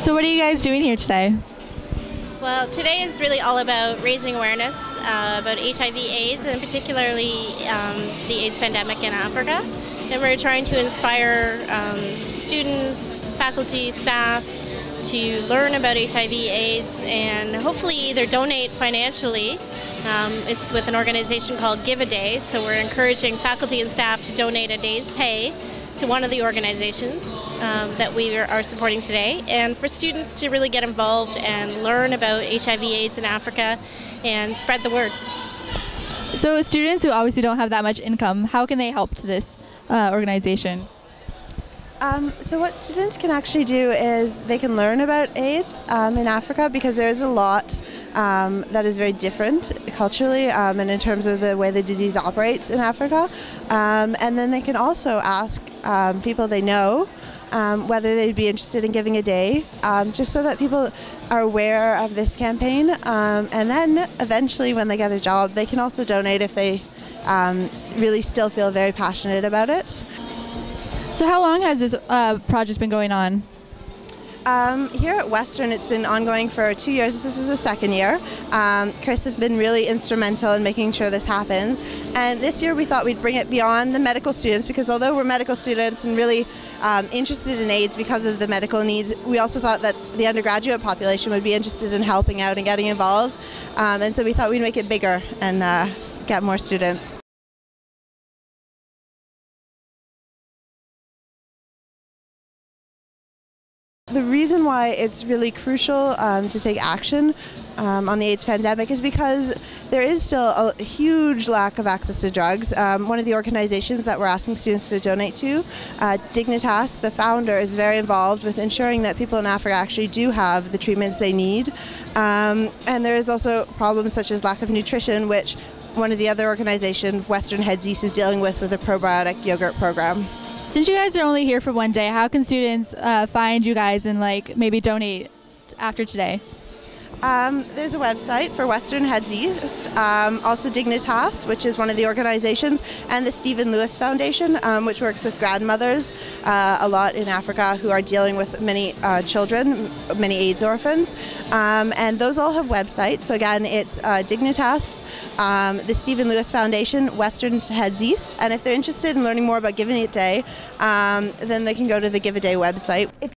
So what are you guys doing here today? Well, today is really all about raising awareness about HIV/AIDS and particularly the AIDS pandemic in Africa. And we're trying to inspire students, faculty, staff to learn about HIV/AIDS and hopefully either donate financially. It's with an organization called Give a Day, so we're encouraging faculty and staff to donate a day's pay to one of the organizations that we are supporting today, and for students to really get involved and learn about HIV/AIDS in Africa and spread the word. So students who obviously don't have that much income, how can they help to this organization? So what students can actually do is they can learn about AIDS in Africa, because there is a lot that is very different culturally and in terms of the way the disease operates in Africa. And then they can also ask people they know whether they'd be interested in giving a day, just so that people are aware of this campaign. And then eventually when they get a job, they can also donate if they really still feel very passionate about it. So how long has this project been going on? Here at Western, it's been ongoing for 2 years. This is the second year. Chris has been really instrumental in making sure this happens. And this year we thought we'd bring it beyond the medical students, because although we're medical students and really interested in AIDS because of the medical needs, we also thought that the undergraduate population would be interested in helping out and getting involved. And so we thought we'd make it bigger and get more students. The reason why it's really crucial to take action on the AIDS pandemic is because there is still a huge lack of access to drugs. One of the organizations that we're asking students to donate to, Dignitas, the founder, is very involved with ensuring that people in Africa actually do have the treatments they need. And there is also problems such as lack of nutrition, which one of the other organizations, Western Heads East, is dealing with a probiotic yogurt program. Since you guys are only here for one day, how can students find you guys and maybe donate after today? There's a website for Western Heads East, also Dignitas, which is one of the organizations, and the Stephen Lewis Foundation, which works with grandmothers a lot in Africa who are dealing with many children, many AIDS orphans. And those all have websites. So again, it's Dignitas, the Stephen Lewis Foundation, Western Heads East. And if they're interested in learning more about Giving a Day, then they can go to the Give a Day website.